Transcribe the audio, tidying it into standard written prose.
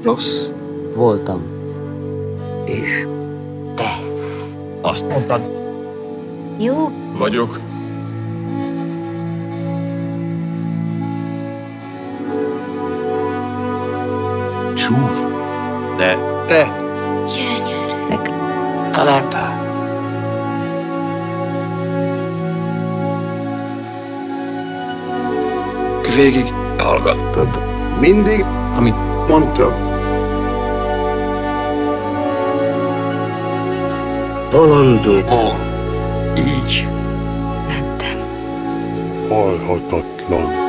Rossz. Voltam. És? Te. Azt mondtad. Jó. Vagyok. Csúf. De. Te. Gyönyörű. Találtál. Végig hallgattad. Mindig, amit mondtam. Bolondul. Így. Lettem. Halhatatlan.